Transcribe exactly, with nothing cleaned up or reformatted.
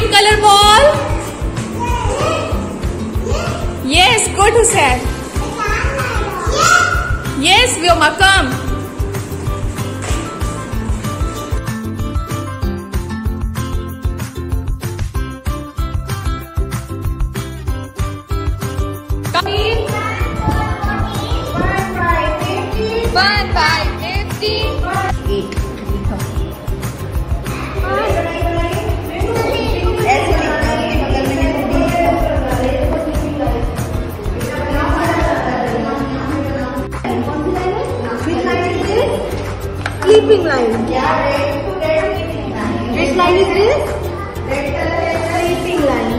Green color ball. Yes, good Hussein. Yes, Vyoma, come. One by fifty. Eight. Sleeping line. Yeah, red. Which line is this? Red color. Sleeping line.